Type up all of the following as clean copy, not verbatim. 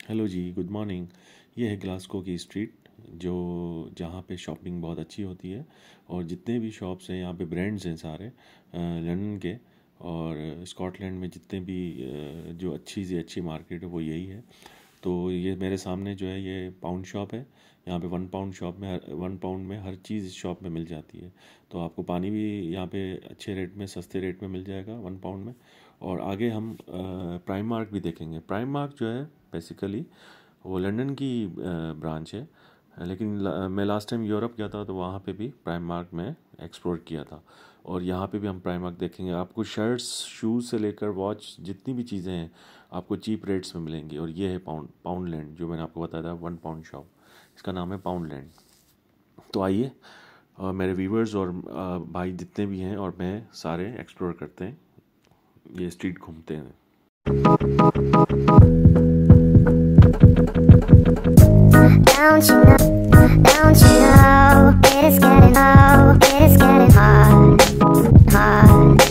Hello जी, good morning. ये है Glasgow की स्ट्रीट, जो जहाँ पे शॉपिंग बहुत अच्छी होती है। और जितने भी शॉप्स हैं यहाँ पे, ब्रांड्स हैं सारे लंदन के। और स्कॉटलैंड में जितने भी जो अच्छी से अच्छी मार्केट है वो यही है। तो ये मेरे सामने जो है ये पाउंड शॉप है। यहाँ पे 1 पाउंड शॉप में 1 पाउंड में हर चीज़ इस शॉप में मिल जाती है। तो आपको पानी भी यहाँ पे अच्छे रेट में, सस्ते रेट में मिल जाएगा 1 पाउंड में। और आगे हम प्राइम मार्क भी देखेंगे। प्राइम मार्क जो है बेसिकली वो लंदन की ब्रांच है। लेकिन मैं लास्ट टाइम यूरोप गया था तो वहाँ पे भी प्राइम मार्क में एक्सप्लोर किया था। और यहाँ पे भी हम प्राइम मार्क देखेंगे। आपको शर्ट्स, शूज़ से लेकर वॉच, जितनी भी चीज़ें हैं आपको चीप रेट्स में मिलेंगी। और ये है पाउंडलैंड, जो मैंने आपको बताया था 1 पाउंड शॉप, इसका नाम है पाउंडलैंड। तो आइए, मेरे व्यूवर्स और भाई जितने भी हैं और मैं सारे एक्सप्लोर करते हैं, ये स्ट्रीट घूमते हैं। Don't you know, it is getting hard, hard, hard,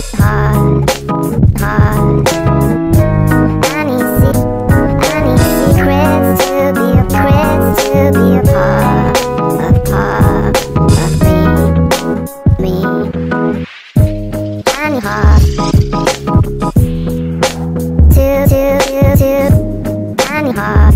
hard. Any secrets to be a part of me. Any heart to any heart.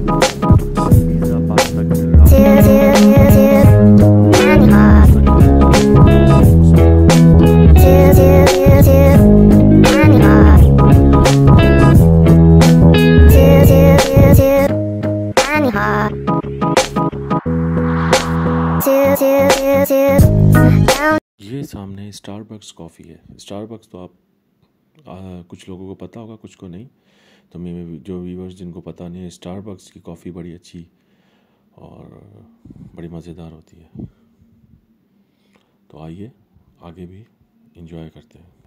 ये सामने स्टारबक्स कॉफ़ी है। स्टारबक्स तो आप कुछ लोगों को पता होगा, कुछ को नहीं। तो मैं जो व्यूवर्स जिनको पता नहीं है, स्टारबक्स की कॉफ़ी बड़ी अच्छी और बड़ी मज़ेदार होती है। तो आइए आगे भी इंजॉय करते हैं।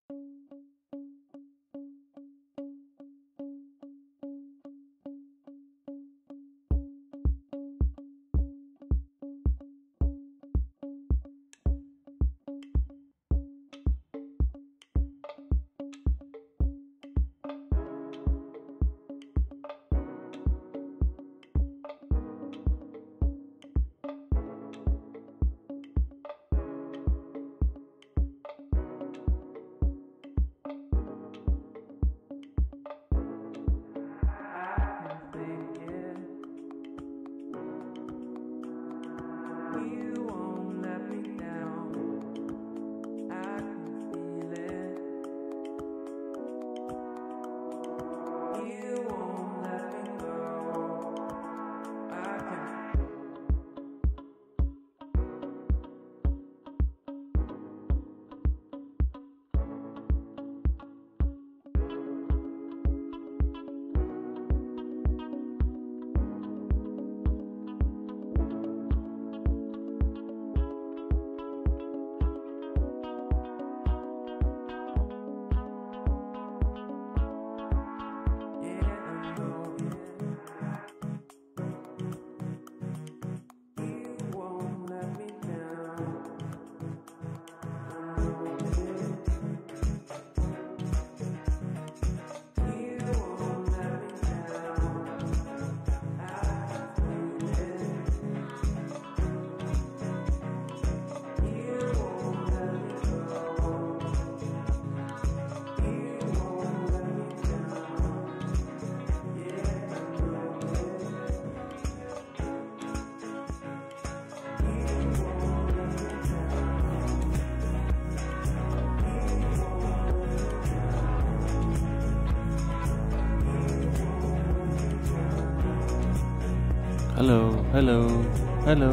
Hello, hello, hello.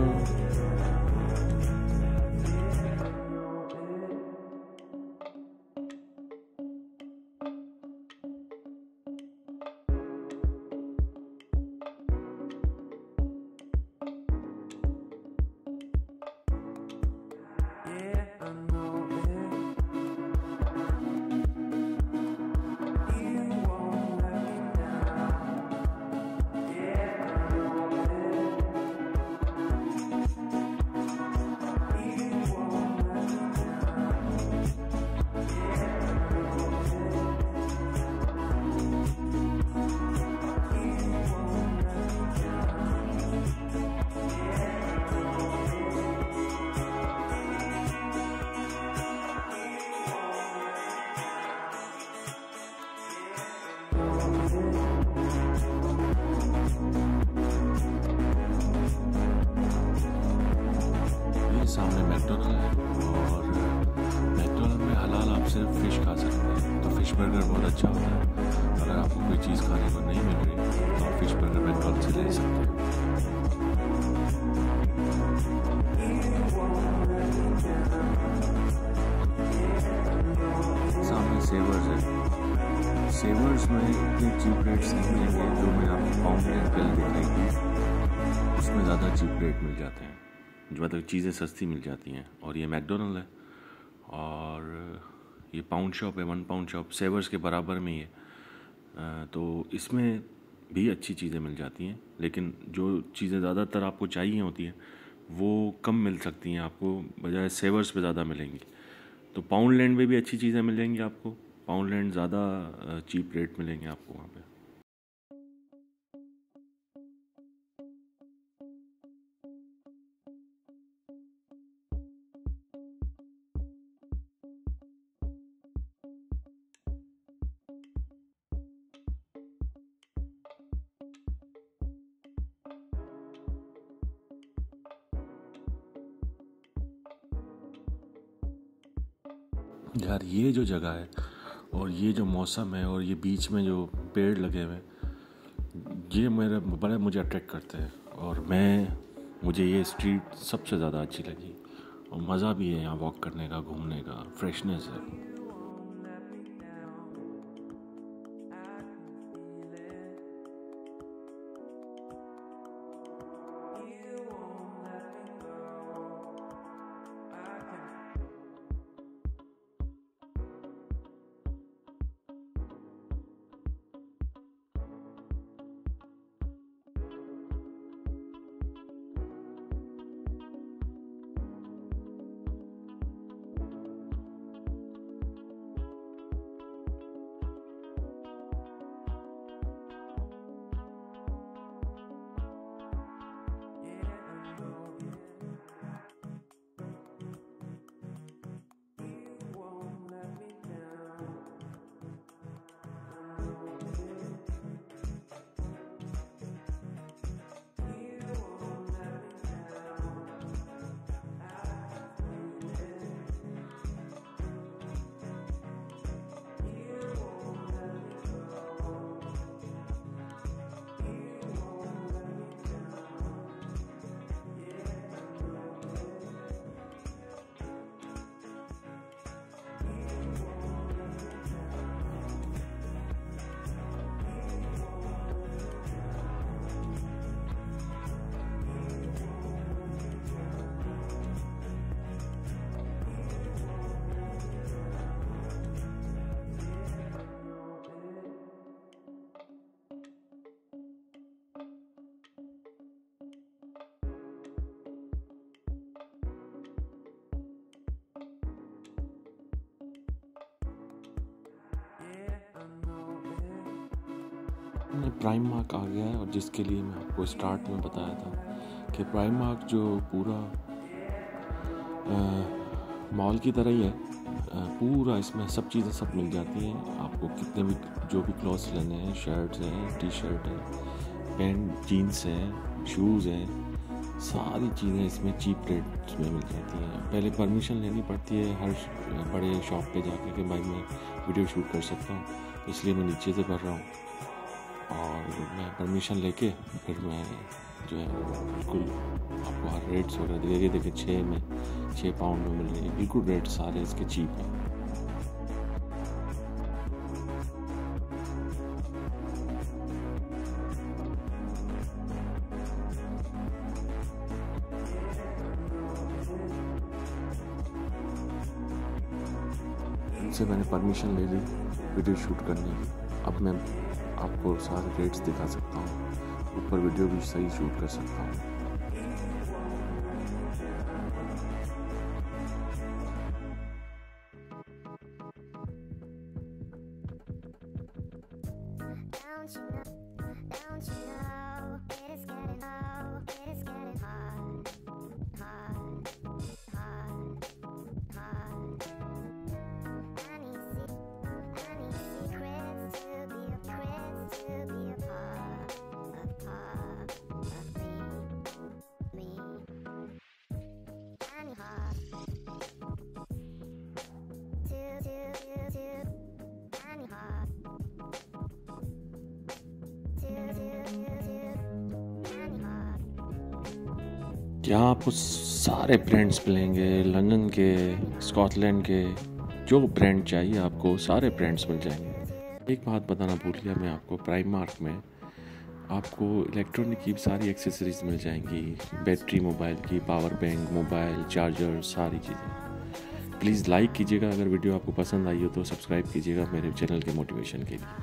सिर्फ फ़िश खा सकते हैं, तो फ़िश बर्गर बहुत अच्छा होता है। अगर आपको कोई चीज़ खाने को नहीं मिल रही तो आप फ़िश बर्गर मैकडॉनल्ड से ले सकते हैं। सामने सेवर्स है। सेवर्स में इतने चीप रेट्स नहीं मिलेंगे जो मैं आपको पाउंड एंड बिल दिखाई थी, उसमें ज़्यादा चीप रेट मिल जाते हैं, जो मतलब चीज़ें सस्ती मिल जाती हैं। और ये मैकडोनल्ड है और ये पाउंड शॉप है, 1 पाउंड शॉप सेवर्स के बराबर में ही है। तो इसमें भी अच्छी चीज़ें मिल जाती हैं, लेकिन जो चीज़ें ज़्यादातर आपको चाहिए होती हैं वो कम मिल सकती हैं आपको, बजाय सेवर्स पे ज़्यादा मिलेंगी। तो पाउंड लैंड में भी अच्छी चीज़ें मिलेंगी आपको, पाउंड लैंड ज़्यादा चीप रेट मिलेंगे आपको वहाँ पे। यार ये जो जगह है और ये जो मौसम है और ये बीच में जो पेड़ लगे हुए हैं, ये मुझे अट्रैक्ट करते हैं। और मुझे ये स्ट्रीट सबसे ज़्यादा अच्छी लगी और मज़ा भी है यहाँ वॉक करने का, घूमने का, फ्रेशनेस है। प्राइम मार्क आ गया है और जिसके लिए मैं आपको स्टार्ट में बताया था कि प्राइम मार्क जो पूरा मॉल की तरह ही है, पूरा इसमें सब चीज़ें सब मिल जाती हैं आपको। कितने भी जो भी क्लॉथ्स लेने हैं, शर्ट्स हैं, टी शर्ट है, पैंट, जीन्स हैं, शूज़ हैं, सारी चीज़ें इसमें चीप रेट्स में मिल जाती हैं। पहले परमिशन लेनी पड़ती है हर बड़े शॉप पे जाके कि भाई मैं वीडियो शूट कर सकता हूँ, इसलिए मैं नीचे से कर रहा हूँ। और मैं परमिशन लेके फिर मैं जो है बिल्कुल आपको हर रेट्स वगैरह दिखेगी। देखिए 6 पाउंड में मिल रही है, बिल्कुल रेट सारे इसके चीप हैं। इनसे मैंने परमिशन ले ली वीडियो शूट करने की। अब मैं आपको सारे रेट्स दिखा सकता हूँ, ऊपर वीडियो भी सही शूट कर सकता हूँ। यहाँ आपको सारे ब्रांड्स मिलेंगे, लंदन के, स्कॉटलैंड के, जो ब्रांड चाहिए आपको सारे ब्रांड्स मिल जाएंगे। एक बात बताना भूल गया मैं आपको, प्राइमार्क में आपको इलेक्ट्रॉनिक की सारी एक्सेसरीज मिल जाएंगी, बैटरी मोबाइल की, पावर बैंक, मोबाइल चार्जर, सारी चीज़ें। प्लीज़ लाइक कीजिएगा अगर वीडियो आपको पसंद आई हो तो, सब्सक्राइब कीजिएगा मेरे चैनल के मोटिवेशन के लिए।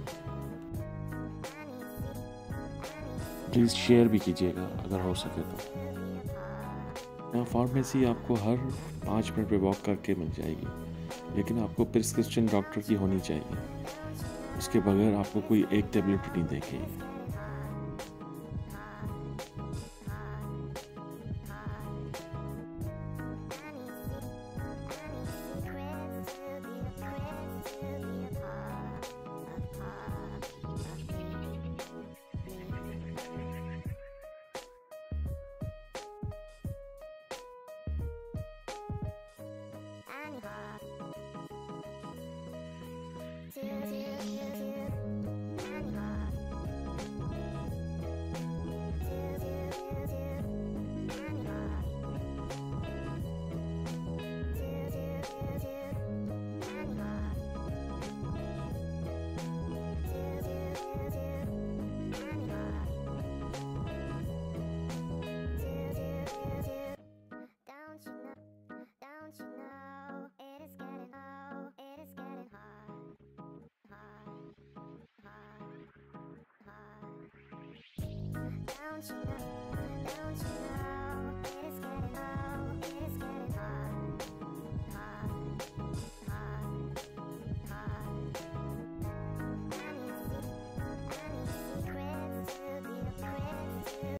प्लीज़ शेयर भी कीजिएगा अगर हो सके तो। यहाँ फार्मेसी आपको हर 5 मिनट पे वॉक करके मिल जाएगी, लेकिन आपको प्रिस्क्रिप्शन डॉक्टर की होनी चाहिए, उसके बगैर आपको कोई एक टेबलेट नहीं देखेगी। Don't you know, it is getting low, it is getting hard.